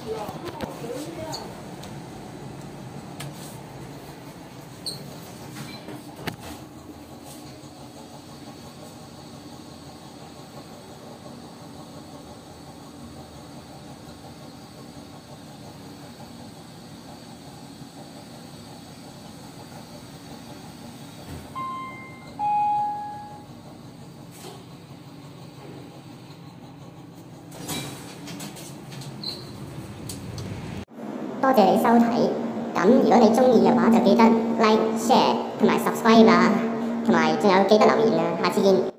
多謝你收睇，咁如果你中意嘅話，就記得 like、share 同埋 subscribe 啦，同埋仲有記得留言啊，下次見。